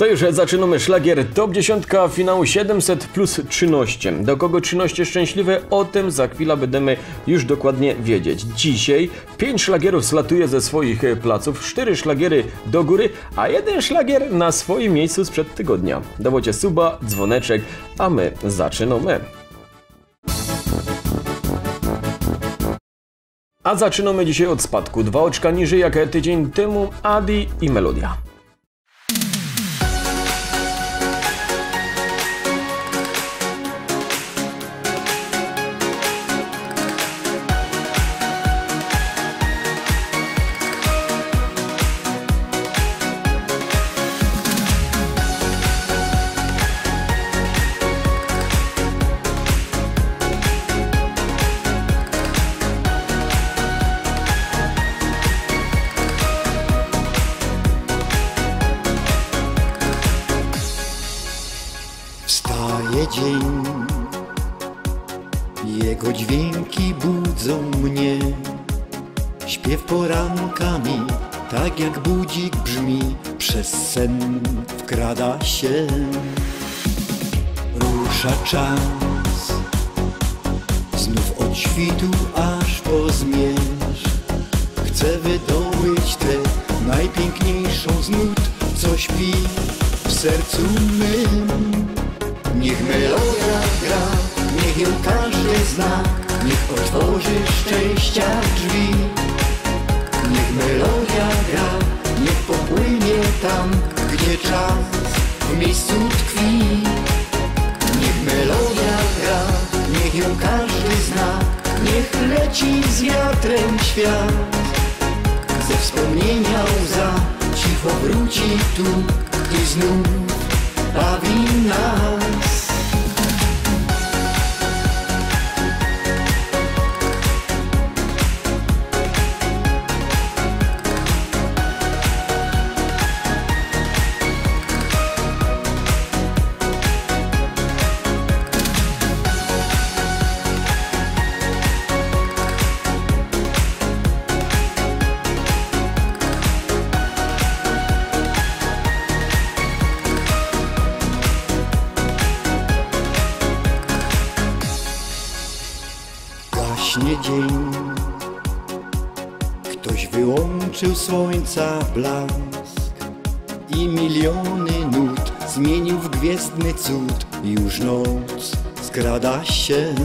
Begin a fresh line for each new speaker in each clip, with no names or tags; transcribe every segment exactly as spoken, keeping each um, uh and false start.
To już zaczynamy szlagier Top dziesięć finału siedemset plus trzynaście. Do kogo trzynaście szczęśliwe? O tym za chwilę będziemy już dokładnie wiedzieć. Dzisiaj pięć szlagierów slatuje ze swoich placów, cztery szlagiery do góry, a jeden szlagier na swoim miejscu sprzed tygodnia. Dawajcie suba, dzwoneczek, a my zaczynamy. A zaczynamy dzisiaj od spadku. Dwa oczka niżej jak tydzień temu Adi i Melodia.
Wstaje dzień, jego dźwięki budzą mnie. Śpiew porankami, tak jak budzik brzmi, przez sen wkrada się. Rusza czas, znów od świtu aż po zmierzch. Chcę wydobyć tę najpiękniejszą z nut, co śpi w sercu mym. Niech melodia gra, niech ją każdy zna, niech otworzy szczęścia drzwi. Niech melodia gra, niech popłynie tam, gdzie czas w miejscu tkwi. Niech melodia gra, niech ją każdy zna, niech leci z wiatrem świat. Ze wspomnienia łza cicho wróci tu i znów bawi nas. Gaśnie dzień, ktoś wyłączył słońca blask i miliony nut zmienił w gwiezdny cud. Już noc skrada się,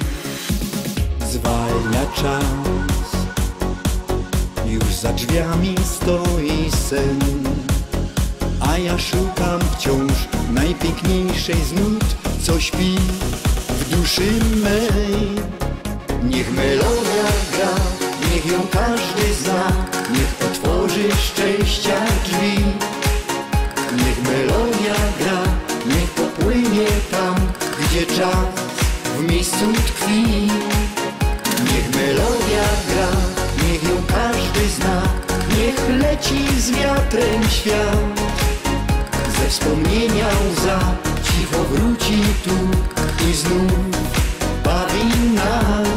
zwalnia czas, już za drzwiami stoi sen, a ja szukam wciąż najpiękniejszej z nut, co śpi w duszy mej. Niech melodia gra, niech ją każdy zna, niech otworzy szczęścia drzwi. Niech melodia gra, niech popłynie tam, gdzie czas w miejscu tkwi. Niech melodia gra, niech ją każdy zna, niech leci z wiatrem świat. Ze wspomnienia łza cicho wróci tu i znów bawi nas.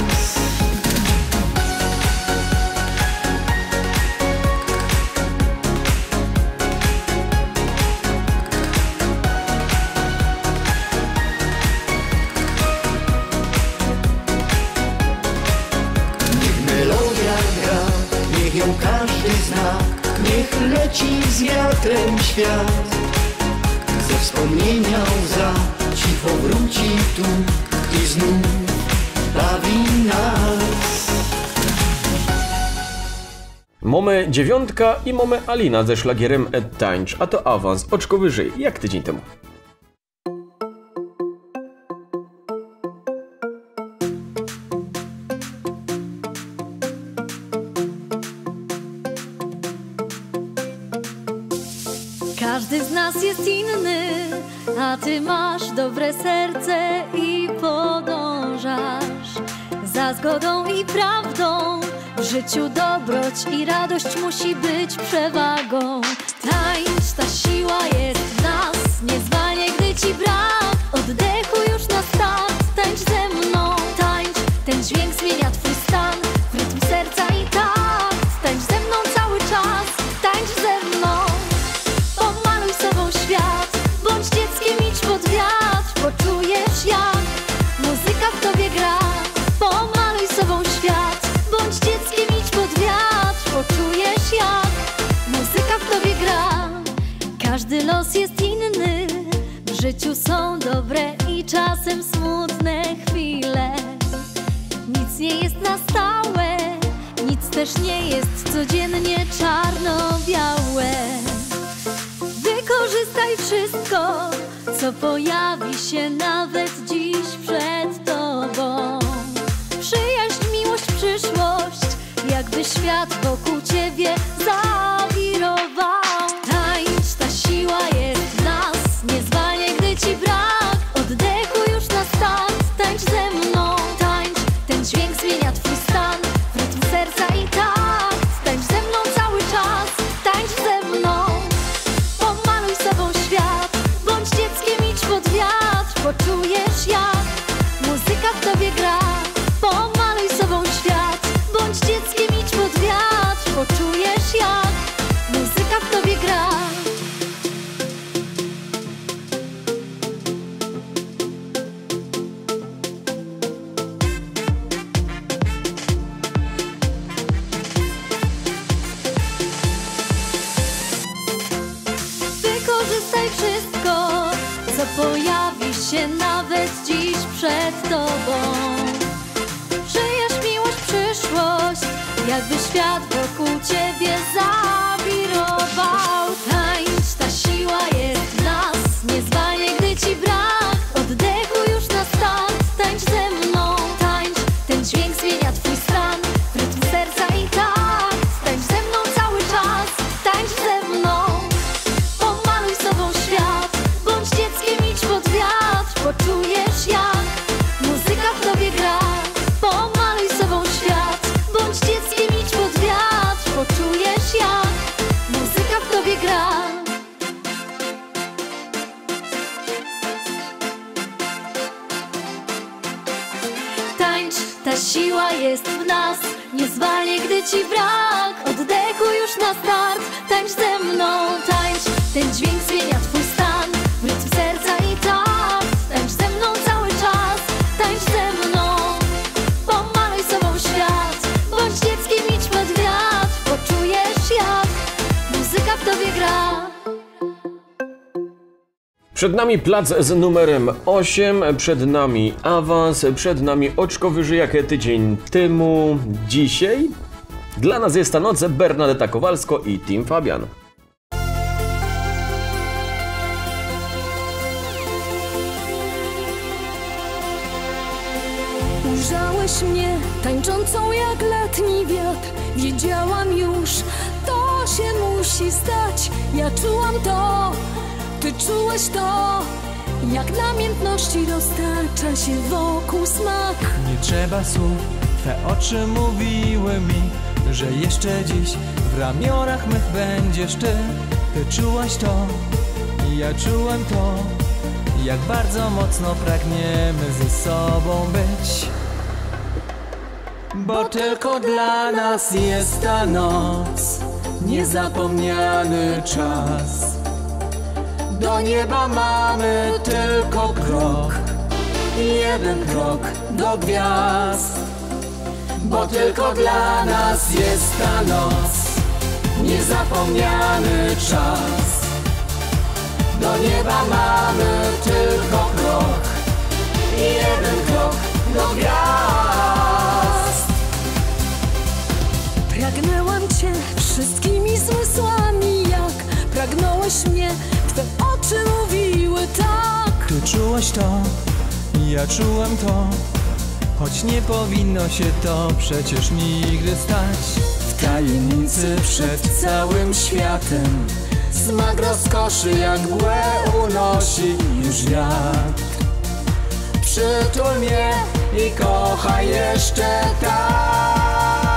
Niech melodia gra, niech ją każdy zna, niech leci z wiatrem świat. Ze wspomnienia łza cicho wróci tu i znów bawi nas.
Mamy dziewiątka i mamy Alina ze szlagierem Tańcz, a to awans oczko wyżej, jak tydzień temu.
Każdy z nas jest inny, a ty masz dobre serce i podążasz za zgodą i prawdą. W życiu dobroć i radość musi być przewagą. Tańcz, ta siła jest w nas, nie zwalniaj, gdy ci brak oddechu już na start. Tańcz ze mną, tańcz, ten dźwięk zmienia twój stan w rytm serca i takt. Tańcz ze mną cały czas, tańcz ze mną, pomaluj sobą świat. poczujesz jak muzyka w tobie gra. Każdy los jest inny, w życiu są dobre i czasem smutne chwile. Nic nie jest na stałe, nic też nie jest codziennie czarno-białe. Wykorzystaj wszystko, co pojawi się nawet dziś przed tobą. Przyjaźń, miłość, przyszłość, jakby świat wokół ciebie zawirował. Tańcz, ta siła jest w nas, nie zwalnie, gdy ci brak oddechu już na start. Tańcz ze mną, tańcz, ten dźwięk zmienia twój stan, rytm serca i takt. Tańcz ze mną cały czas, tańcz ze mną. Pomaluj sobą świat, bądź dzieckiem, idź pod wiatr. Poczujesz jak muzyka w tobie gra. Pomaluj sobą świat, bądź dzieckiem, idź pod wiatr. Poczujesz jak muzyka w tobie gra. Wykorzystaj wszystko, co pojawi się nawet dziś przed tobą. Przyjaźń, miłość, przyszłość, jakby świat wokół ciebie zawirował. Tańcz, ta siła jest w nas, nie zwalnie, gdy ci brak oddechu już na start. Tańcz ze mną, tańcz, ten dźwięk zmienia twój stan, rytm serca i takt. Tańcz ze mną cały czas, tańcz ze mną. Pomaluj sobą świat, bądź dzieckiem, idź pod wiatr. Poczujesz jak muzyka w tobie gra. Pomaluj sobą świat, bądź dzieckiem, idź pod wiatr. Poczujesz jak muzyka w tobie gra. Tańcz, ta siła jest w nas, nie zwalnie, gdy ci brak oddechu już na start. Tańcz ze mną, tańcz, ten dźwięk zmienia twój stan, rytm serca i takt. Tańcz ze mną cały czas, tańcz ze mną. Pomaluj sobą świat, bądź dzieckiem, idź pod wiatr. Poczujesz jak muzyka w tobie gra.
Przed nami plac z numerem osiem, przed nami awans, przed nami oczko wyżej jak tydzień temu. Dzisiaj dla nas jest ta noc Bernadetta Kowalsko i Team Fabian.
Ujrzałeś mnie tańczącą jak letni wiatr. Wiedziałam już, to się musi stać. Ja czułam to, ty czułeś to. Jak namiętności dostarcza się wokół smak.
Nie trzeba słów, twe oczy mówiły mi, że jeszcze dziś w ramionach mych będziesz ty. Ty czułaś to, ja czułem to. Jak bardzo mocno pragniemy ze sobą być. Bo tylko dla nas jest ta noc, niezapomniany czas. Do nieba mamy tylko krok, jeden krok do gwiazd. Bo tylko dla nas jest ta noc, niezapomniany czas. Do nieba mamy tylko krok, jeden krok do gwiazd.
Pragnęłam cię wszystkimi zmysłami, jak pragnąłeś mnie. Twe oczy mówiły tak.
Ty czułaś to, ja czułem to. Choć nie powinno się to przecież nigdy stać. W tajemnicy przed całym światem smak rozkoszy jak mgłę unosi już wiatr. Przytul mnie i kochaj jeszcze tak.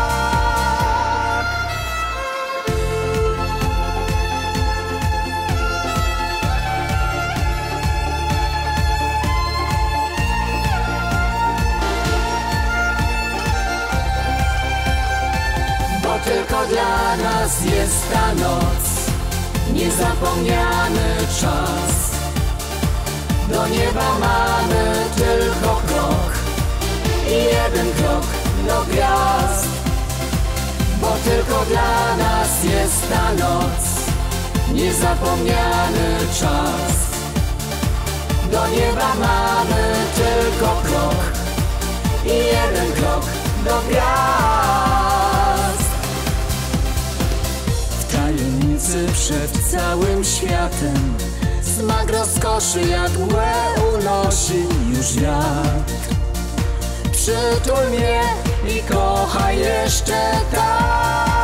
Bo tylko dla nas jest ta noc, niezapomniany czas. Do nieba mamy tylko krok, jeden krok do gwiazd. bo tylko dla nas jest ta noc, niezapomniany czas. Do nieba mamy tylko krok i jeden krok do gwiazd. W tajemnicy przed całym światem smak rozkoszy jak mgłę unosi już wiatr. Przytul mnie i kochaj jeszcze tak.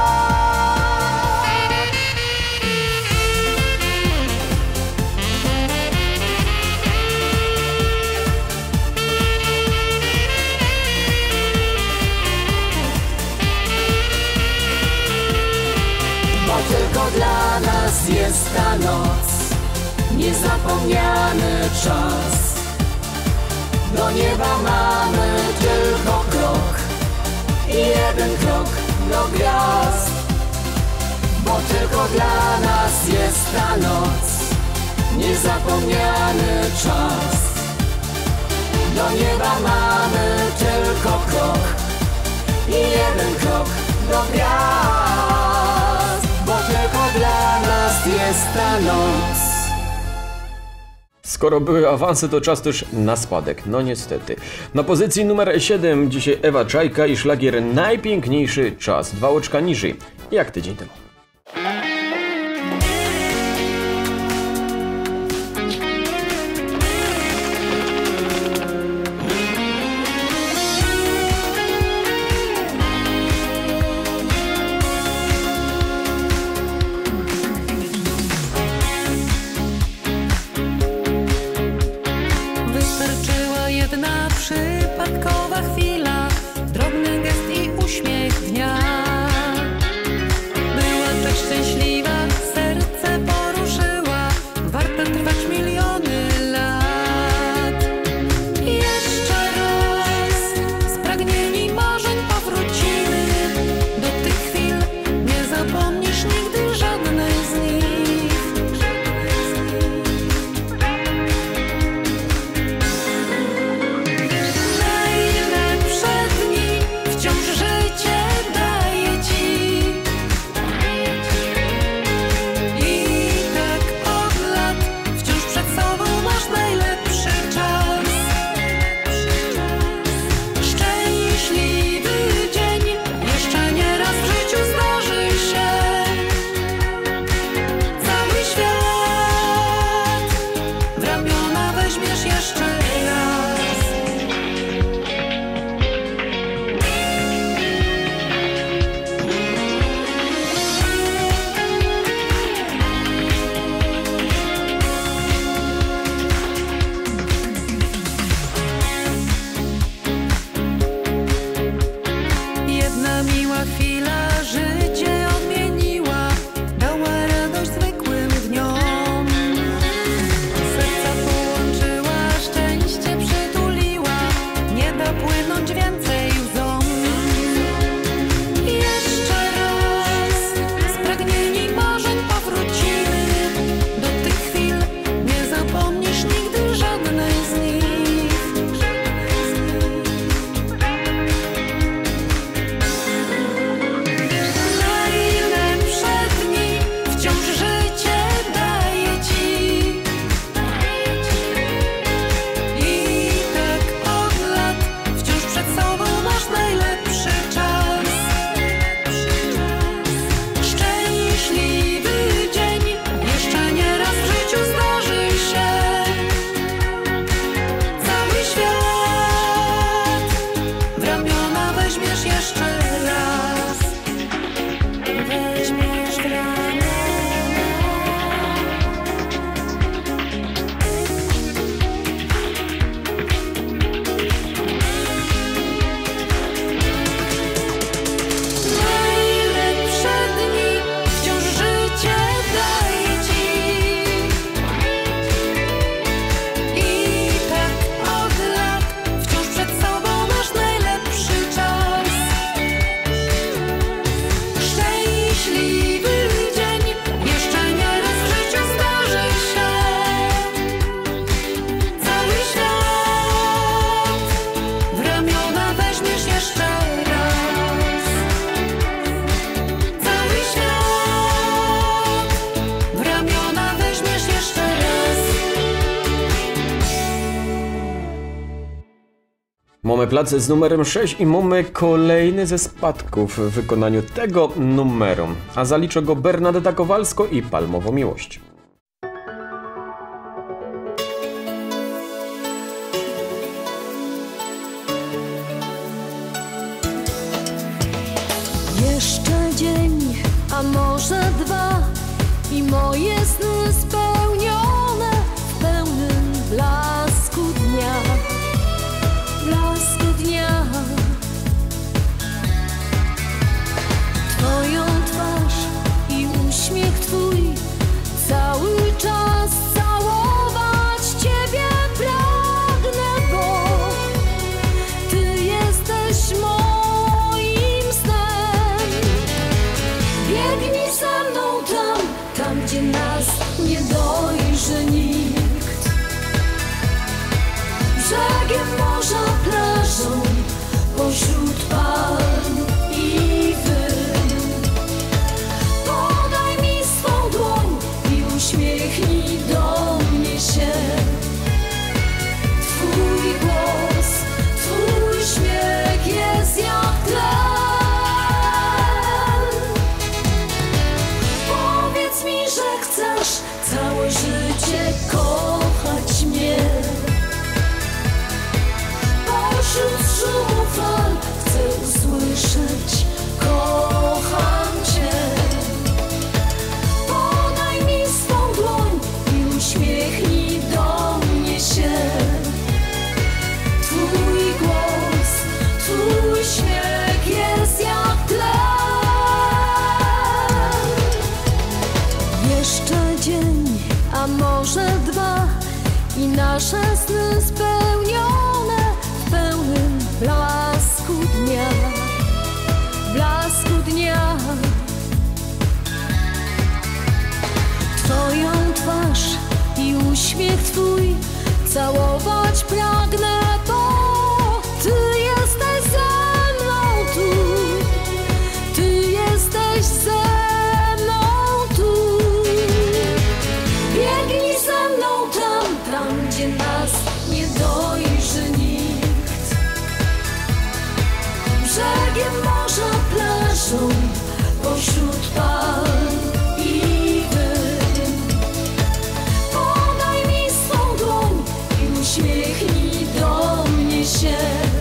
Bo tylko dla nas jest ta noc, niezapomniany czas. Do nieba mamy tylko krok i jeden krok do gwiazd. Bo tylko dla nas jest ta noc, niezapomniany czas. Do nieba mamy tylko krok i jeden krok do gwiazd. Bo tylko dla nas jest ta noc.
Skoro były awanse, to czas też na spadek. No niestety. Na pozycji numer siedem dzisiaj Ewa Czajka i szlagier Najpiękniejszy czas. Dwa oczka niżej, jak tydzień temu.
Przypadkowa chwila, drobny gest i uśmiech dnia. Było
Mamy plac z numerem sześć i mamy kolejny ze spadków w wykonaniu tego numeru, a zaliczą go Bernadetta Kowalsko i Palmowo Miłość.
Jeszcze dzień, a może dwa i moje sny spełnione w pełnym blasku dnia, blasku dnia. Twoją twarz i uśmiech twój, cały czas całować Ciebie pragnę, bo Ty jesteś moim snem. Biegnij ze mną tam, tam gdzie nas nie dojrzy nikt. Brzegiem morza, plażą, pośród palm i wyn. Podaj mi swą dłoń i uśmiechnij do mnie się. Twój głos, Twój śmiech jest jak tlen. Powiedz mi, że chcesz całe życie kochać mnie. Pośród szumu fal chcę usłyszeć: kocham Cię. Podaj mi swą dłoń i uśmiechnij do mnie się. Twój głos, Twój śmiech jest jak tlen. Jeszcze dzień, a może dwa i nasze sny spełnione w pełnym blasku dnia, blasku dnia. Twoją twarz i uśmiech Twój całować pragnę, bo Ty jesteś ze mną tu, Ty jesteś ze mną tu. Biegnij ze mną tam, tam gdzie nas nie dojrzy nikt. Brzegiem morza, plażą, pośród palm i wyn. Podaj mi swą dłoń i uśmiechnij do mnie się.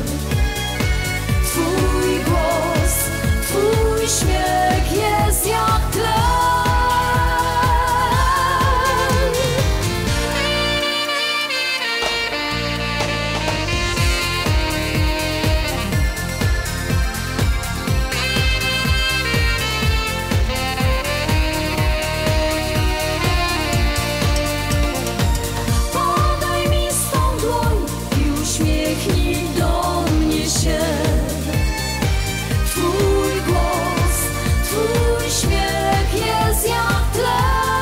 Twój głos, Twój śmiech jest jak tlen. Podaj mi swą dłoń i uśmiechnij do mnie się. Twój głos, Twój śmiech jest jak tlen.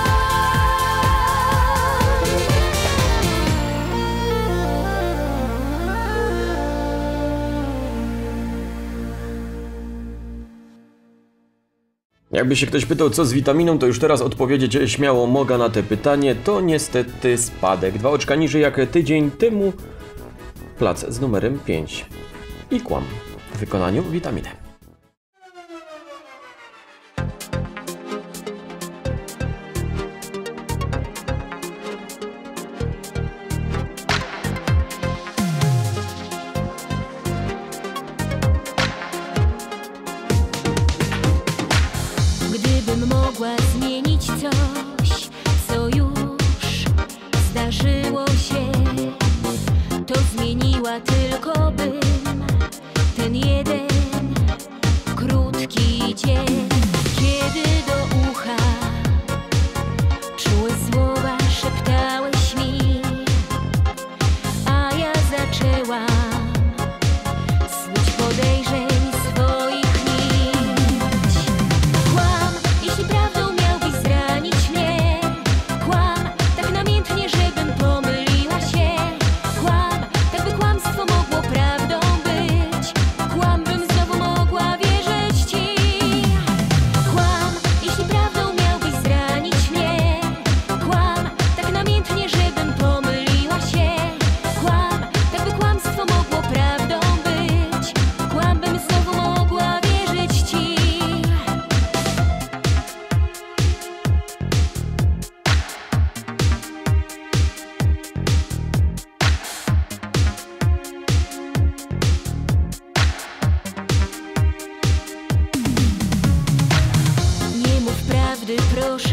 Jakby się ktoś pytał, co z witaminą, to już teraz odpowiedzieć śmiało mogę na te pytanie. To niestety spadek. Dwa oczka niżej jak tydzień temu. Plac z numerem pięć. I kłam w wykonaniu witaminy.
Gdybym mogła zmienić coś, co już zdarzyło się, to zmieniła tylko bym ten jeden krótki dzień, kiedy do ucha czułe słowa szeptałeś mi, a ja zaczęłam snuć podejrzeń swoich nić. Kłam, jeśli prawdą miałbyś zranić mnie.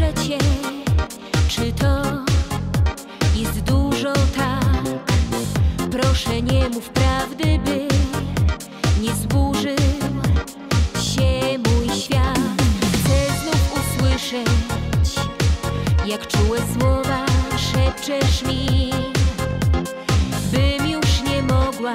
proszę cię, czy to jest dużo tak? Proszę nie mów prawdy, by nie zburzył się mój świat. Chcę znów usłyszeć, jak czułe słowa szepczesz mi, bym już nie mogła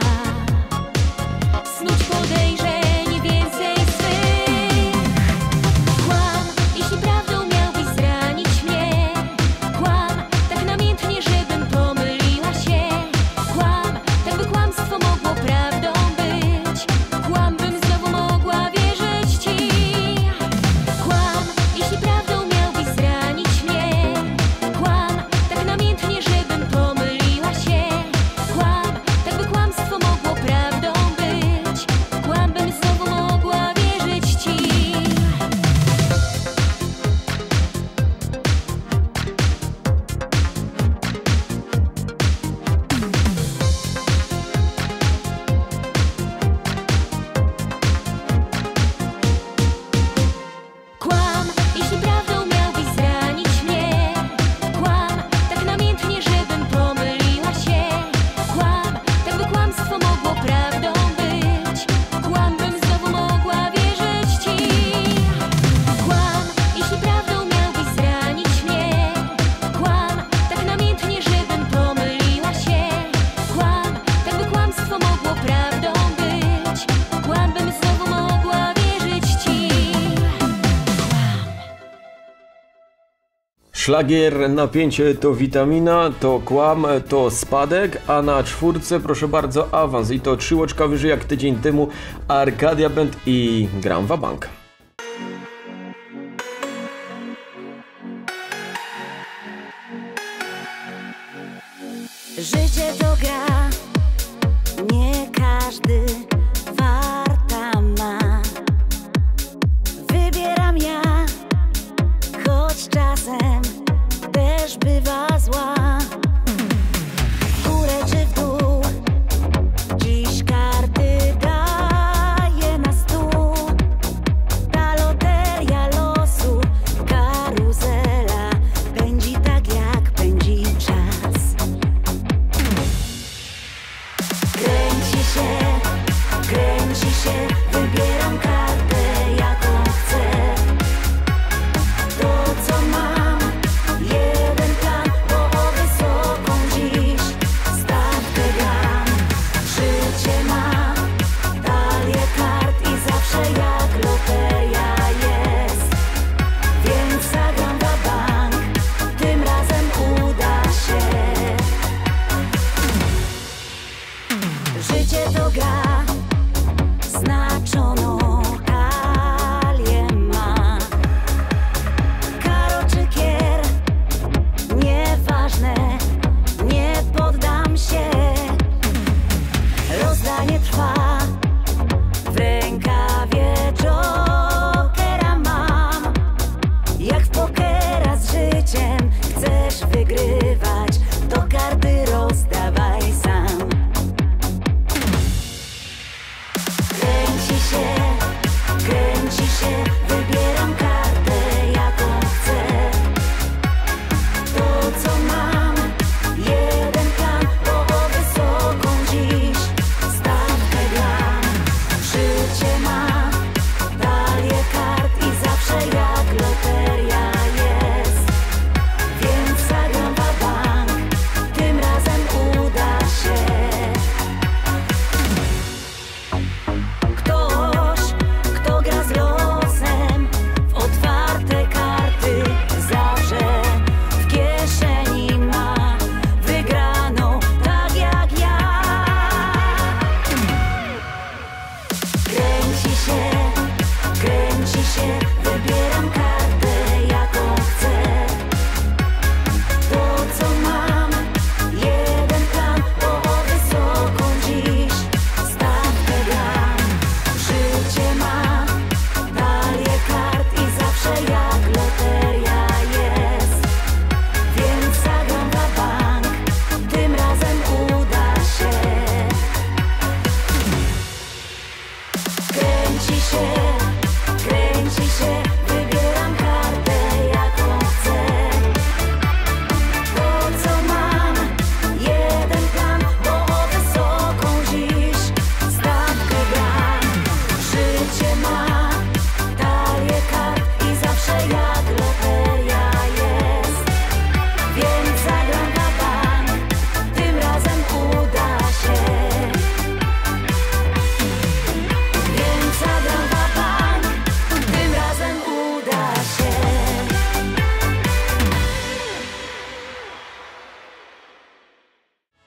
snuć podejrzeń więcej swych. Kłam, jeśli prawdą miałbyś zranić mnie. Kłam, tak namiętnie, żebym pomyliła się. Kłam, tak by kłamstwo mogło prawdą być. Kłam, bym znowu mogła wierzyć ci. Kłam, jeśli prawdą miałbyś zranić mnie. Kłam, tak namiętnie, żebym pomyliła się. Kłam, tak by kłamstwo mogło prawdą być. Kłam, bym znowu mogła wierzyć ci. Kłam, jeśli prawdą miałbyś zranić mnie. Kłam, tak namiętnie, żebym pomyliła się. Kłam, tak by kłamstwo mogło prawdą być. Kłam, bym znowu mogła wierzyć ci. Kłam, jeśli prawdą miałbyś zranić mnie. Kłam, tak namiętnie, żebym pomyliła się. Kłam, tak by kłamstwo mogło prawdą być. Kłam, bym znowu mogła wierzyć ci.
Szlagier napięcie to witamina, to kłam, to spadek, a na czwórce proszę bardzo awans i to trzy łoczka wyżej jak tydzień temu Arcadia Band i Gram Wabank.
Życie to gra, nie każdy warta ma. Wybieram ja, choć czasem też bywa zła. W górę czy w dół, dziś karty daje na stół. Ta loteria losu, karuzela pędzi tak jak pędzi czas. Kręci się, kręci się, wybieram kartę jaką chcę. To co mam, jeden plan, bo o wysoką dziś stawkę gram. Życie ma talię kart i zawsze jak loteria jest. Więc zagram wabank, tym razem uda się. Życie to gra, znaczoną talię ma. Karo czy kier, nieważne, nie poddam się. Rozdanie trwa, w rękawie jokera mam. Jak w pokera z życiem chcesz wygrywać, to karty rozdawaj sam. Kręci się, kręci się, wybieram kartę jaką chcę. To co mam, jeden plan, bo o wysoką dziś stawkę gram. Życie ma talię kart i zawsze jak loteria jest. Więc zagram wabank,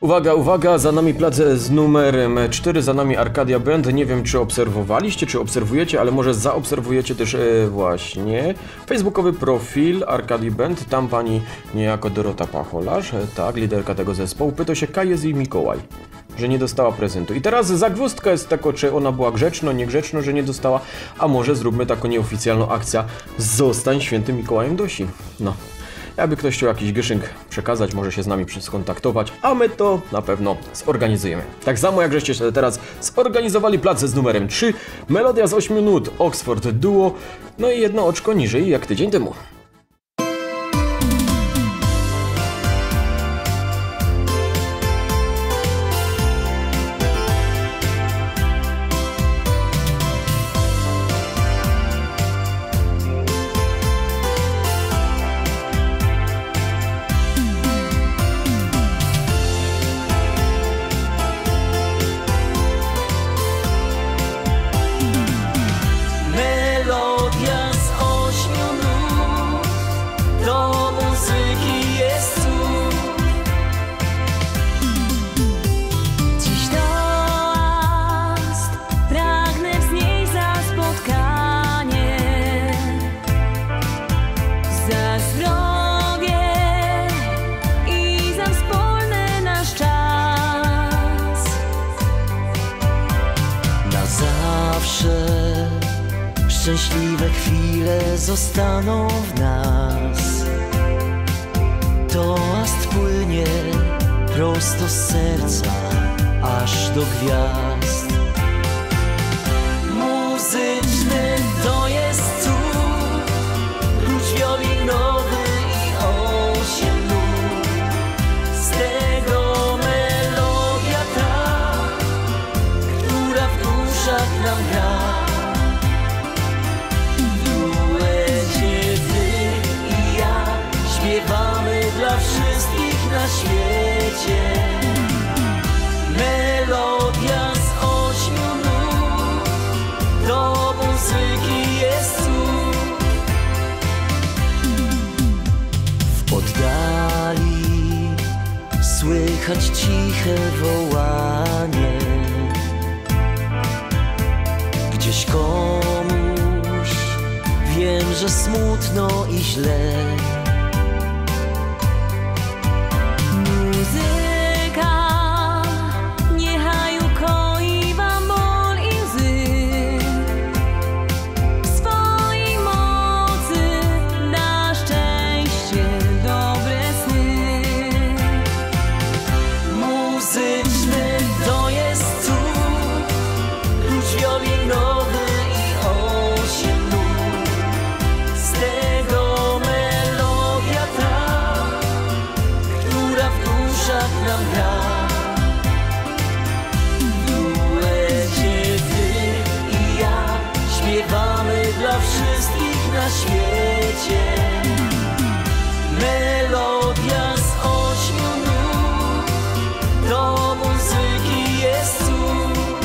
Uwaga, uwaga, za nami plac z numerem cztery, za nami Arcadia Band. Nie wiem, czy obserwowaliście, czy obserwujecie, ale może zaobserwujecie też e, właśnie facebookowy profil Arcadii Band. Tam pani niejako Dorota Pacholarz, e, tak, liderka tego zespołu, pyta się, kaj jest jej Mikołaj, że nie dostała prezentu. I teraz zagwozdka jest taka, czy ona była grzeczna, niegrzeczna, że nie dostała, a może zróbmy taką nieoficjalną akcję Zostań świętym Mikołajem Dosi. No. Jakby ktoś chciał jakiś gyszynk przekazać, może się z nami skontaktować, a my to na pewno zorganizujemy. Tak samo jak żeście się teraz zorganizowali plac z numerem trzy, melodia z ośmiu nut, Oxford Duo, no i jedno oczko niżej jak tydzień temu.
Szczęśliwe chwile zostaną w nas. Toast płynie prosto z serca aż do gwiazd. Muzyczny to jest cud, klucz wiolinowy i osiem nut. Z tego melodia ta, która w duszach nam gra. Śpiewamy dla wszystkich na świecie. Melodia z ośmiu nut, do muzyki jest cud. W oddali słychać ciche wołanie. Gdzieś komuś wiem, że smutno i źle. Dla wszystkich na świecie. Melodia z ośmiu nut, do muzyki jest cud.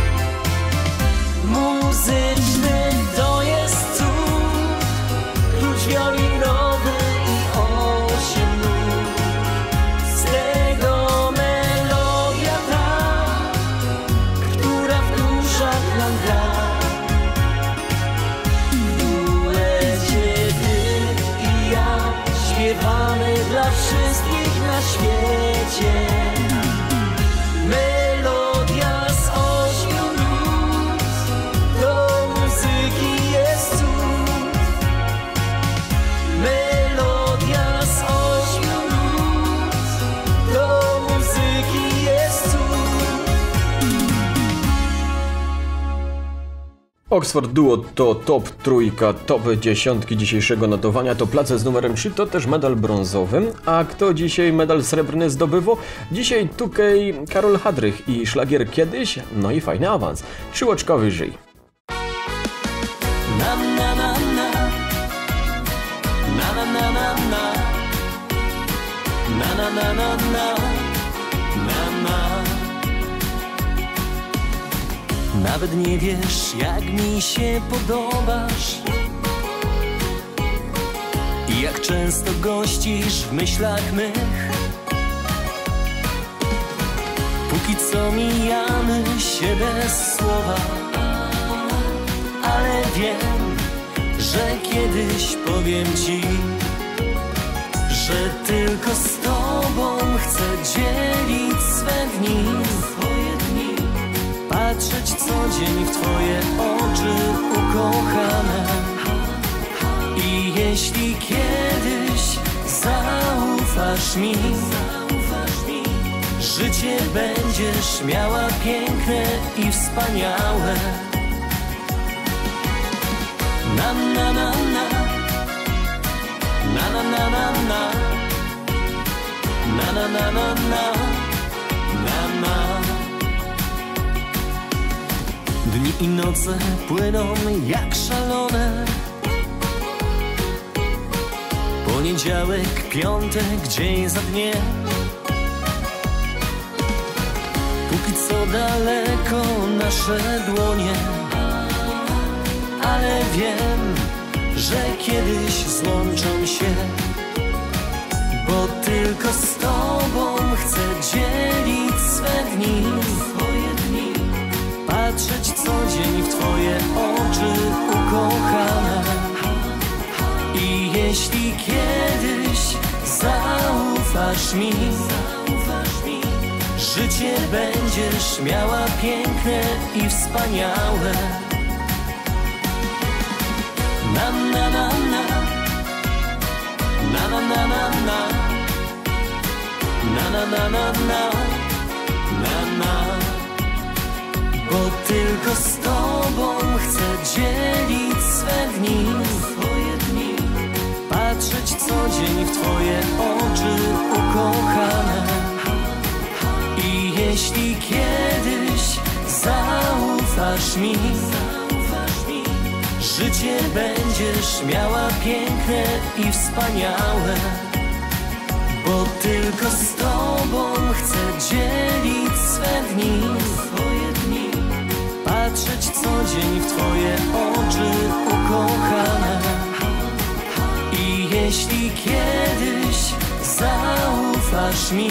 Muzyczny to jest cud, klucz wiolinowy i osiem nut. Z tego melodia ta, która w duszach nam gra. Śpiewamy dla wszystkich na świecie. Melodia z ośmiu nut, do muzyki jest cud. Melodia z ośmiu nut, do muzyki jest cud.
Oxford Duo to top trójka, top dziesiątki dzisiejszego notowania, to place z numerem trzy, to też medal brązowy. A kto dzisiaj medal srebrny zdobywał? Dzisiaj tutaj Karol Hadrych i szlagier Kiedyś, no i fajny awans, trzy oczka wyżej.
Na na na na, na na na na na, na na na na na, na na. Nawet nie wiesz, jak mi się podobasz i jak często gościsz w myślach mych. Póki co mijamy się bez słowa, ale wiem, że kiedyś powiem ci, że tylko z tobą chcę dzielić swe dni, swoje dni, patrzeć co dzień w twoje oczy ukochane. I jeśli kiedyś zaufasz mi, życie będziesz miała piękne i wspaniałe. Na na na na, na na na na na, na na na na na, na na. Dni i noce płyną jak szalone. Poniedziałek, piątek, dzień za dniem. Póki co daleko nasze dłonie, ale wiem, że kiedyś złączą się, bo tylko z tobą chcę dzielić swe dni, swoje dni, patrzeć co dzień w twoje oczy ukochane. I jeśli kiedyś zaufasz mi, życie będziesz miała piękne i wspaniałe. Na na na na, na na na na na, na na na na na, na na. Bo tylko z tobą chcę dzielić swe dni, swoje dni, patrzeć co dzień w twoje oczy ukochane. I jeśli kiedyś zaufasz mi, życie będziesz miała piękne i wspaniałe. Bo tylko z tobą chcę dzielić swe dni, swoje dni, patrzeć co dzień w twoje oczy ukochane. I jeśli kiedyś zaufasz mi,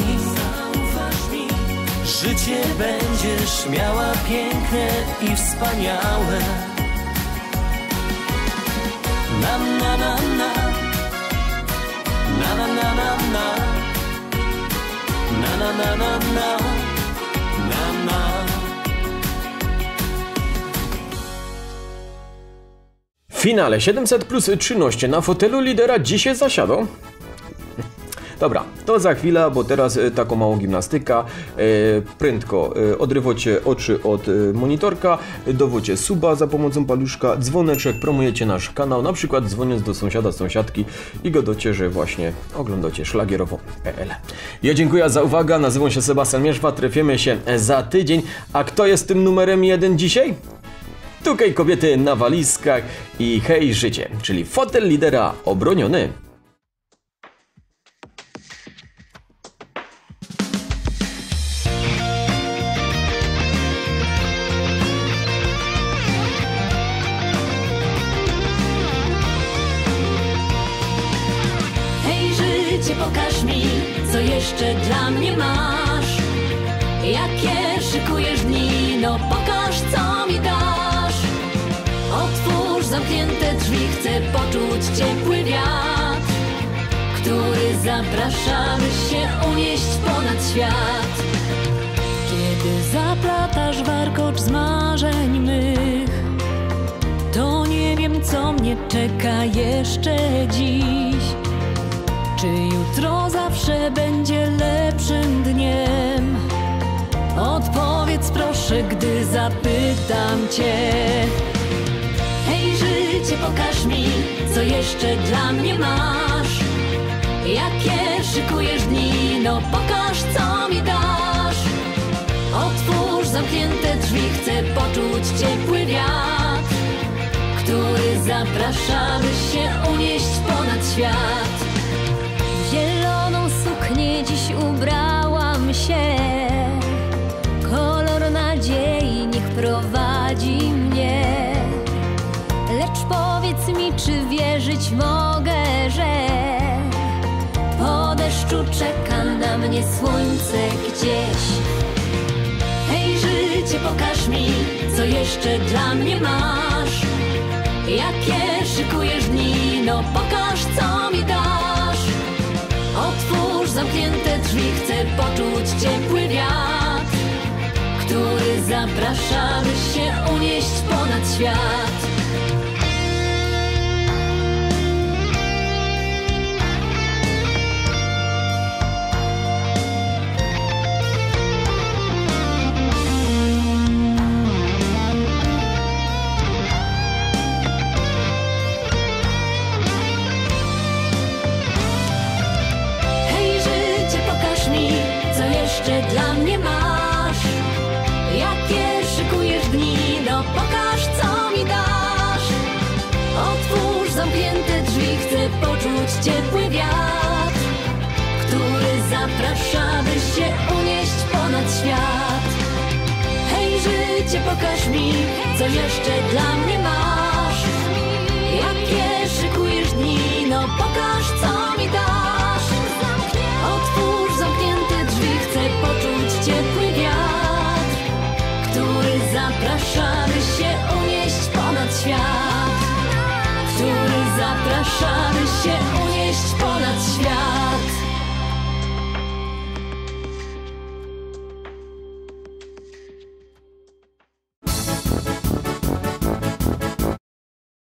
życie będziesz miała piękne i wspaniałe. Na na na na, na na na na na, na na na na na, na na.
W finale siedemset plus trzynaście na fotelu lidera dzisiaj zasiadą. Dobra, to za chwilę, bo teraz e, taką małą gimnastyka. E, prędko e, odrywacie oczy od e, monitorka, dowocie suba za pomocą paluszka, dzwoneczek, promujecie nasz kanał, na przykład dzwoniąc do sąsiada, sąsiadki i godocie, że właśnie oglądacie szlagierowo kropka p l. Ja dziękuję za uwagę, nazywam się Sebastian Mierzwa, trafimy się za tydzień. A kto jest tym numerem jeden dzisiaj? Tukaj kobiety na walizkach i hej życie, czyli fotel lidera obroniony.
Pokaż mi, co jeszcze dla mnie masz. Jakie szykujesz dni, no pokaż, co mi dasz. Otwórz zamknięte drzwi, chcę poczuć ciepły wiatr, który zaprasza, by się unieść ponad świat. Kiedy zaplatasz warkocz z marzeń mych, to nie wiem, co mnie czeka jeszcze dziś. Czy jutro zawsze będzie lepszym dniem? Odpowiedz proszę, gdy zapytam cię. Hej życie, pokaż mi, co jeszcze dla mnie masz. Jakie szykujesz dni, no pokaż, co mi dasz. Otwórz zamknięte drzwi, chcę poczuć ciepły wiatr, który zaprasza, by się unieść ponad świat. W zieloną suknię dziś ubrałam się, kolor nadziei niech prowadzi mnie. Lecz powiedz mi, czy wierzyć mogę, że po deszczu czeka na mnie słońce gdzieś.
jeszcze dla mnie masz? Jakie szykujesz dni, no pokaż, co mi dasz. Otwórz zamknięte drzwi, chcę poczuć ciepły wiatr, który zaprasza, by się unieść ponad świat. Dla mnie masz, jakie szykujesz dni, no pokaż, co mi dasz. Otwórz zamknięte drzwi, chcę poczuć ciepły wiatr, który zaprasza, by się unieść ponad świat. Hej, życie, pokaż mi, co jeszcze dla mnie masz. Jakie szykujesz dni, no pokaż, co mi dasz. Otwórz zamknięte drzwi, chcę poczuć ciepły wiatr, który zaprasza, by się unieść ponad świat, który zaprasza, by się unieść